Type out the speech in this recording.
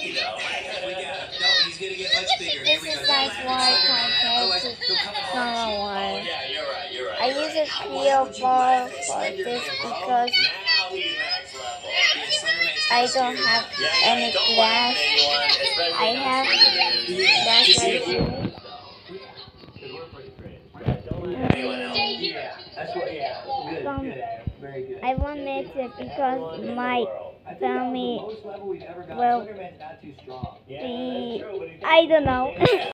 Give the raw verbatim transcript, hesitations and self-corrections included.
lucky though. We got it. No, he's gonna get much bigger. Here This we go. is like why compared to normal Oh one. yeah, you're right. You're right. I use a clear ball for this because Now he's max level. I don't have any glass. I have glass right here. Yeah, that's what. Yeah, good, Um, good, very good. I won't mix it because my family will be, I don't know.